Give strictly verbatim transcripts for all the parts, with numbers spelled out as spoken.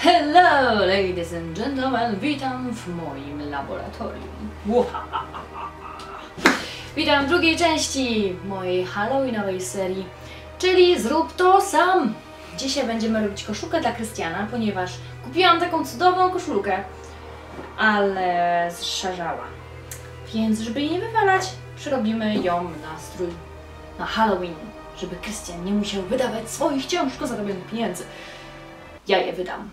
Hello, ladies and gentlemen, witam w moim laboratorium. Witam w drugiej części mojej halloweenowej serii, czyli Zrób to sam. Dzisiaj będziemy robić koszulkę dla Krystiana, ponieważ kupiłam taką cudowną koszulkę, ale zszarzała. Więc żeby jej nie wywalać, przerobimy ją na strój na Halloween, żeby Krystian nie musiał wydawać swoich ciężko zarobionych pieniędzy. Ja je wydam.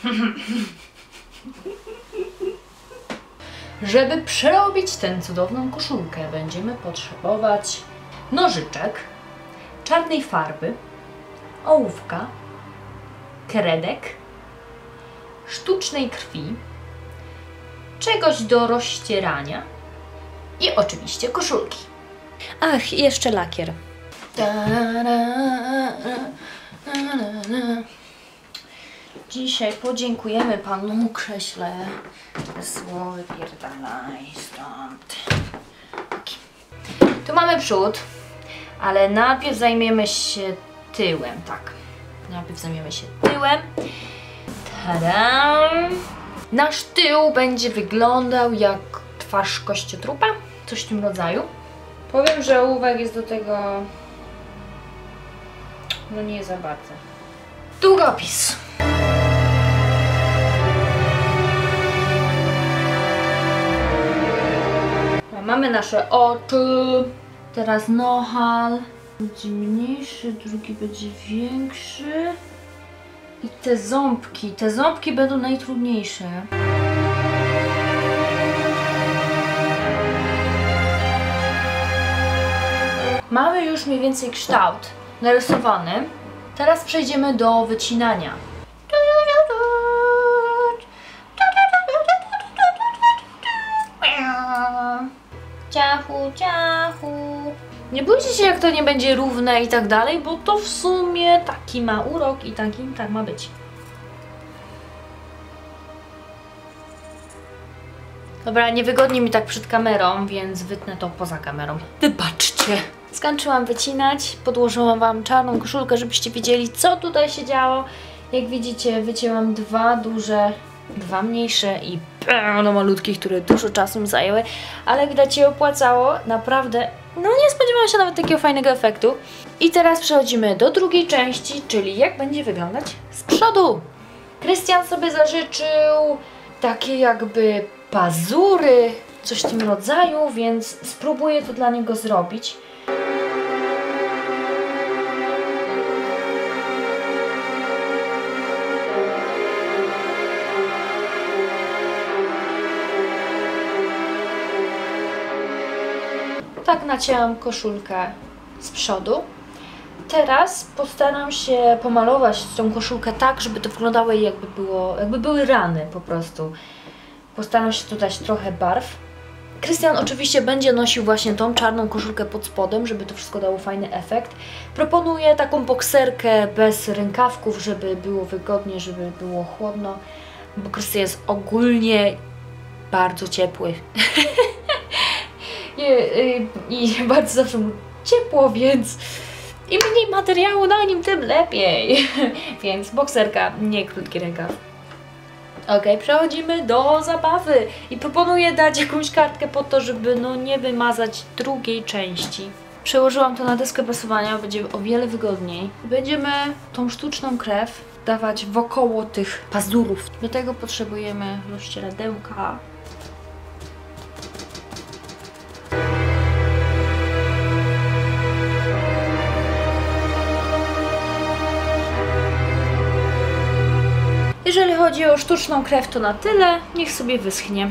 Żeby przerobić tę cudowną koszulkę, będziemy potrzebować nożyczek, czarnej farby, ołówka, kredek, sztucznej krwi, czegoś do rozcierania i oczywiście koszulki. Ach, i jeszcze lakier. Dzisiaj podziękujemy panu krześle. Słowy pierdalaj stąd. Tu mamy przód, ale najpierw zajmiemy się tyłem, tak. Najpierw zajmiemy się tyłem. Tada! Nasz tył będzie wyglądał jak twarz kościotrupa, coś w tym rodzaju. Powiem, że ołówek jest do tego, no nie za bardzo. Długopis. Mamy nasze oczy. Teraz nohal. Będzie mniejszy, drugi będzie większy. I te ząbki. Te ząbki będą najtrudniejsze. Mamy już mniej więcej kształt narysowany. Teraz przejdziemy do wycinania. Ciachu, ciachu. Nie bójcie się, jak to nie będzie równe i tak dalej, bo to w sumie taki ma urok i taki tak ma być. Dobra, niewygodnie mi tak przed kamerą, więc wytnę to poza kamerą. Wybaczcie. Skończyłam wycinać, podłożyłam wam czarną koszulkę, żebyście widzieli, co tutaj się działo. Jak widzicie, wycięłam dwa duże, dwa mniejsze i pełno malutkich, które dużo czasu mi zajęły, ale widać się opłacało, naprawdę, no nie spodziewałam się nawet takiego fajnego efektu. I teraz przechodzimy do drugiej części, czyli jak będzie wyglądać z przodu. Krystian sobie zażyczył takie jakby pazury, coś w tym rodzaju, więc spróbuję to dla niego zrobić. Tak nacięłam koszulkę z przodu. Teraz postaram się pomalować tą koszulkę tak, żeby to wyglądało jakby było, jakby były rany po prostu. Postaram się tu dać trochę barw. Krystian oczywiście będzie nosił właśnie tą czarną koszulkę pod spodem, żeby to wszystko dało fajny efekt. Proponuję taką bokserkę bez rękawków, żeby było wygodnie, żeby było chłodno, bo Krystian jest ogólnie bardzo ciepły. I, i, I bardzo zawsze mu ciepło, więc im mniej materiału na nim, tym lepiej. Więc bokserka, nie krótki rękaw. Ok, przechodzimy do zabawy i proponuję dać jakąś kartkę po to, żeby no nie wymazać drugiej części. Przełożyłam to na deskę prasowania, będzie o wiele wygodniej. Będziemy tą sztuczną krew dawać wokoło tych pazurów. Do tego potrzebujemy rozcieradełka. Jeżeli chodzi o sztuczną krew, to na tyle. Niech sobie wyschnie.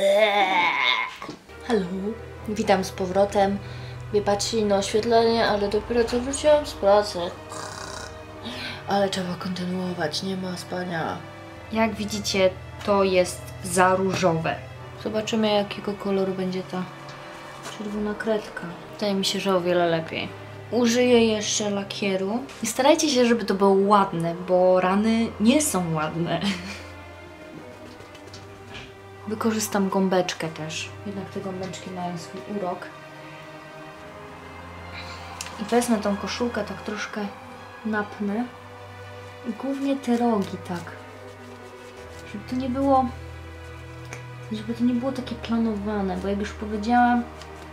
Halo, witam z powrotem. Wybaczcie na oświetlenie, ale dopiero co wróciłam z pracy. Ale trzeba kontynuować, nie ma spania. Jak widzicie, to jest za różowe. Zobaczymy, jakiego koloru będzie ta czerwona kredka. Wydaje mi się, że o wiele lepiej. Użyję jeszcze lakieru i starajcie się, żeby to było ładne, bo rany nie są ładne. Wykorzystam gąbeczkę też, jednak te gąbeczki mają swój urok. I wezmę tą koszulkę, tak troszkę napnę. I głównie te rogi tak żeby to nie było, żeby to nie było takie planowane, bo jak już powiedziałam,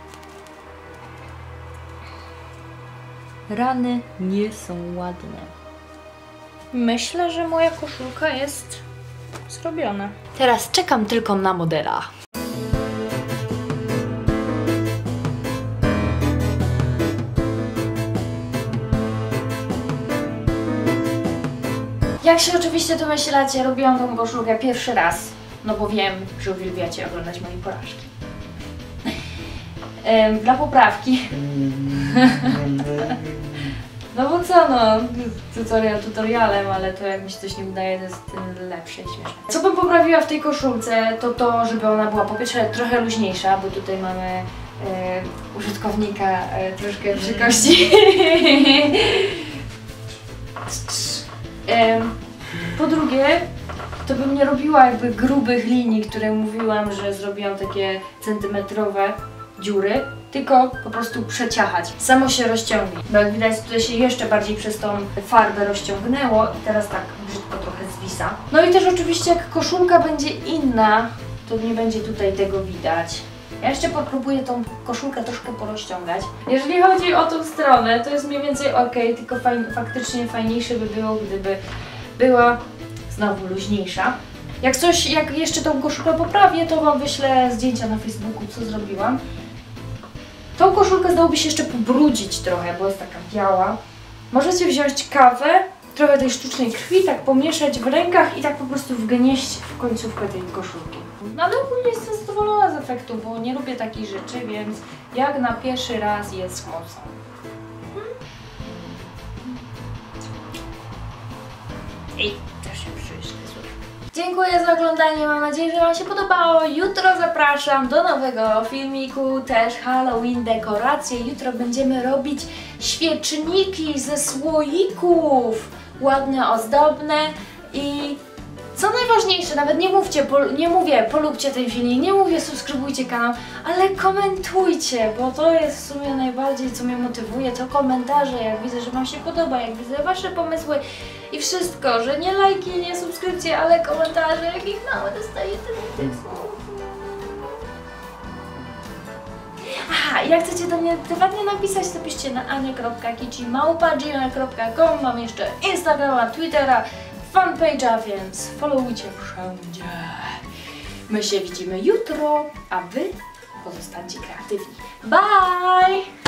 rany nie są ładne. Myślę, że moja koszulka jest zrobiona. Teraz czekam tylko na modela. Jak się oczywiście domyślacie, robiłam tą koszulkę pierwszy raz, no bo wiem, że uwielbiacie oglądać moje porażki. Ehm, dla poprawki. No bo co no, tutorial tutorialem, ale to jak mi się coś nie udaje, to jest tym lepsze i śmieszne. Co bym poprawiła w tej koszulce, to to, żeby ona była po pierwsze trochę luźniejsza, bo tutaj mamy e, użytkownika e, troszkę przy kości. e, po drugie, to bym nie robiła jakby grubych linii, które mówiłam, że zrobiłam takie centymetrowe dziury, tylko po prostu przeciachać. Samo się rozciągnie. Bo jak widać, tutaj się jeszcze bardziej przez tą farbę rozciągnęło i teraz tak brzydko trochę zwisa. No i też oczywiście jak koszulka będzie inna, to nie będzie tutaj tego widać. Ja jeszcze popróbuję tą koszulkę troszkę porozciągać. Jeżeli chodzi o tą stronę, to jest mniej więcej ok, tylko fajn, faktycznie fajniejsze by było, gdyby była znowu luźniejsza. Jak coś, jak jeszcze tą koszulkę poprawię, to Wam wyślę zdjęcia na Facebooku, co zrobiłam. Tą koszulkę zdałoby się jeszcze pobrudzić trochę, bo jest taka biała. Możecie wziąć kawę, trochę tej sztucznej krwi, tak pomieszać w rękach i tak po prostu wgnieść w końcówkę tej koszulki. No ale ogólnie jestem zadowolona z efektu, bo nie lubię takich rzeczy, więc jak na pierwszy raz jest mocno. I też się przyjść. Dziękuję za oglądanie, mam nadzieję, że Wam się podobało. Jutro zapraszam do nowego filmiku, też Halloween dekoracje. Jutro będziemy robić świeczniki ze słoików, ładne, ozdobne i co najważniejsze, nawet nie mówcie, pol, nie mówię polubcie ten filmik, nie mówię subskrybujcie kanał, ale komentujcie, bo to jest w sumie najbardziej co mnie motywuje, to komentarze, jak widzę, że Wam się podoba, jak widzę Wasze pomysły i wszystko, że nie lajki, nie subskrypcje, ale komentarze, jakich mało dostaję tych słów. Aha, i jak chcecie do mnie prywatnie napisać, to piszcie na ania kropka kici małpa gmail kropka com. Mam jeszcze Instagrama, Twittera, fanpage'a, więc followujcie wszędzie. My się widzimy jutro, a Wy pozostańcie kreatywni. Bye!